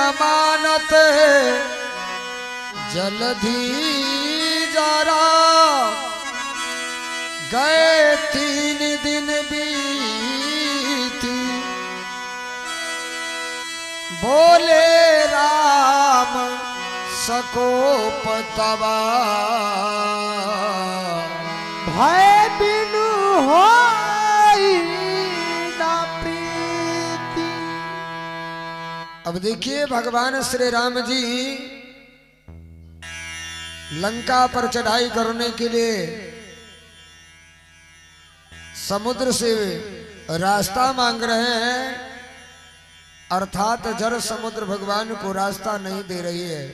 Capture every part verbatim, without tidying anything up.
न मानत जल्दी जरा गए तीन दिन बीती बोले राम सको पतवा भय बिनु होई ना प्रीति। अब देखिए भगवान श्री राम जी लंका पर चढ़ाई करने के लिए समुद्र से रास्ता मांग रहे हैं, अर्थात जल समुद्र भगवान को रास्ता नहीं दे रही है।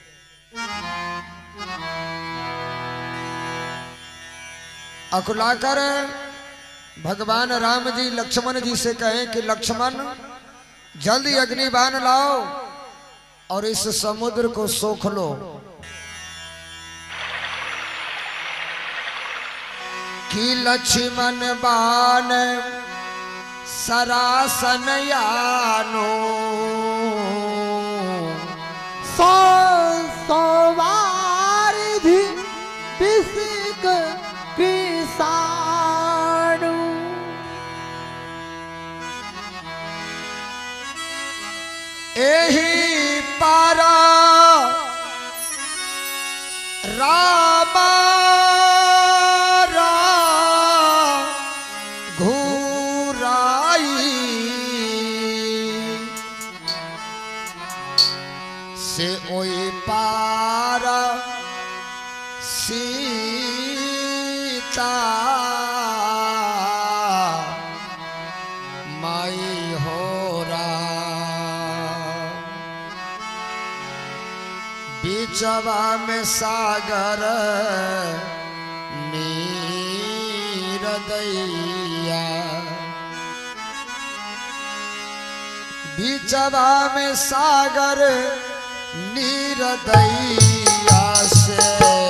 अकुलाकर भगवान राम जी लक्ष्मण जी से कहें कि लक्ष्मण जल्दी अग्निबाण लाओ और इस समुद्र को सोख लो। कि लक्ष्मण बाण सरासन यानो सो सोवारिधि विसिक कृषाणु। एही पारा रामा से ओई पारा सीता माई होरा बीचवा में सागर नीर दैया बीचवा में सागर नीरदैया से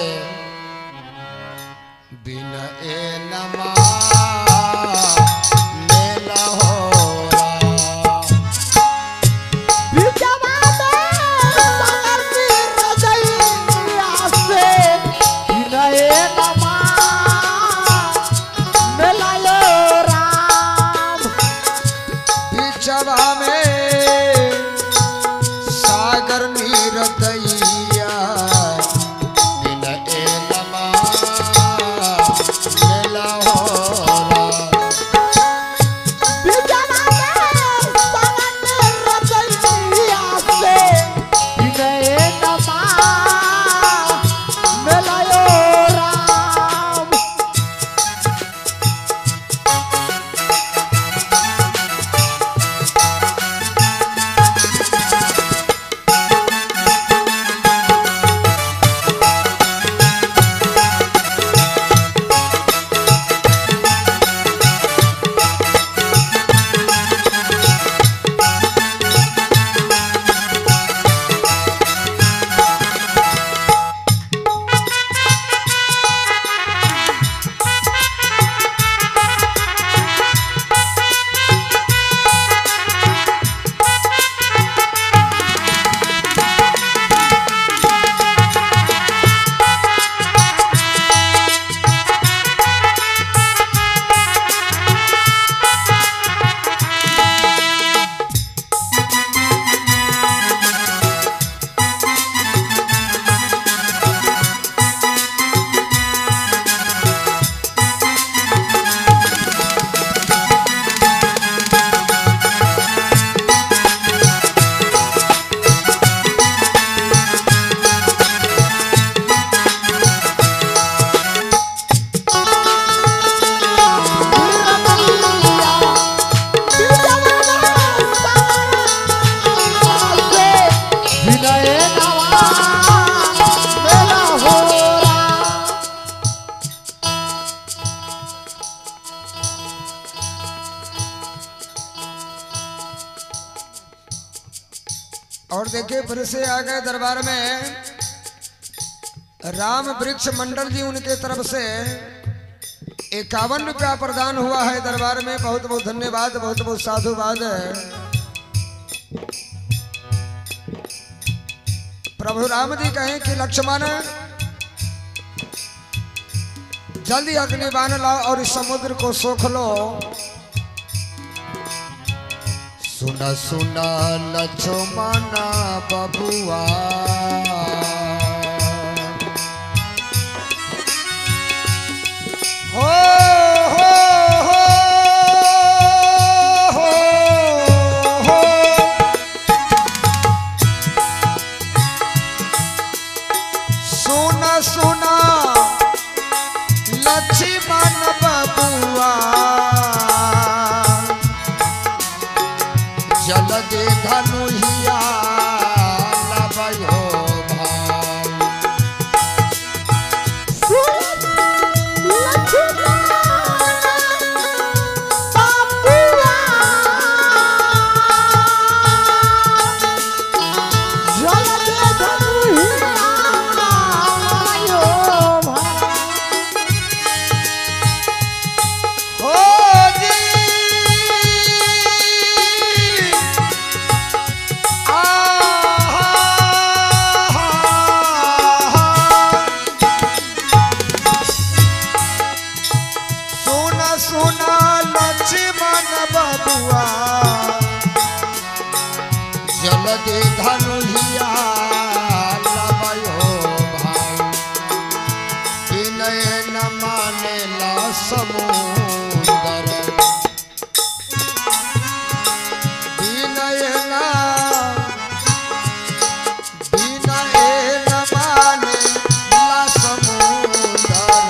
बिन ए नमा मेला होरा। बीचवा में सागर नीरदैया से बिन ए नमा मेला होरा। बीचवा में सागर नीरदैया बिन ए नमा मेला होरा। बीचवा में सागर नीरदैया से बिन ए नमा मेला होरा। और देखिए फिर से आ गए दरबार में राम वृक्ष मंडल जी, उनके तरफ से इक्यावन रुपया प्रदान हुआ है दरबार में। बहुत बहुत धन्यवाद, बहुत बहुत साधुवाद है। प्रभु राम जी कहें कि लक्ष्मण जल्दी अग्नि बाण लाओ और इस समुद्र को सोख लो। सुना सुना लक्ष्मण बबुआ हो हो हो हो हो सुना सुना लक्ष्मण बबुआ जल दे धनुहिया लबयो भाई। सुना लक्ष्मण बबुआ जल दे धनुहिया लबयो भाई। विनय न माने ला समुंदर विनय न विनय न माने ला समुंदर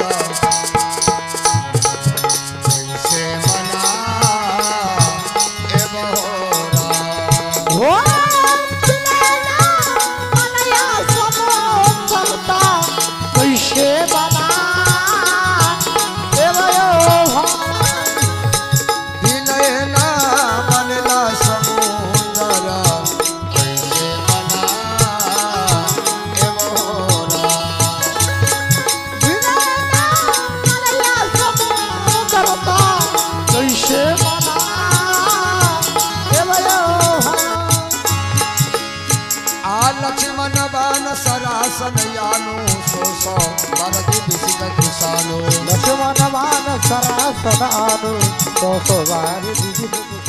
लक्ष्मण बाण सरासन यानो सो सो भरती बिसिक किसानो। लक्ष्मण बाण सरासन आनो सो सो भरती बिसिक